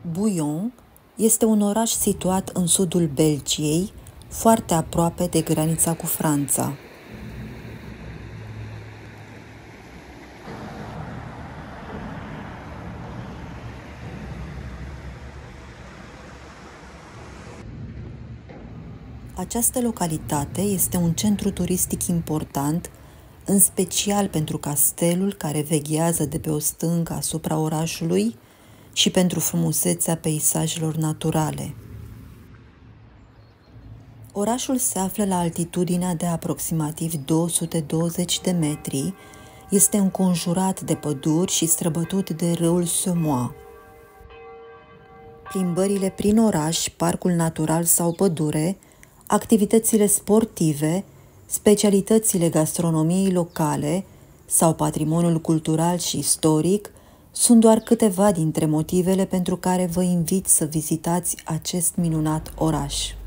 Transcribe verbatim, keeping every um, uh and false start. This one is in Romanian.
Bouillon este un oraș situat în sudul Belgiei, foarte aproape de granița cu Franța. Această localitate este un centru turistic important, în special pentru castelul care veghează de pe o stâncă asupra orașului și pentru frumusețea peisajelor naturale. Orașul se află la altitudinea de aproximativ două sute douăzeci de metri, este înconjurat de păduri și străbătut de râul Semois. Plimbările prin oraș, parcul natural sau pădure, activitățile sportive, specialitățile gastronomiei locale sau patrimoniul cultural și istoric sunt doar câteva dintre motivele pentru care vă invit să vizitați acest minunat oraș.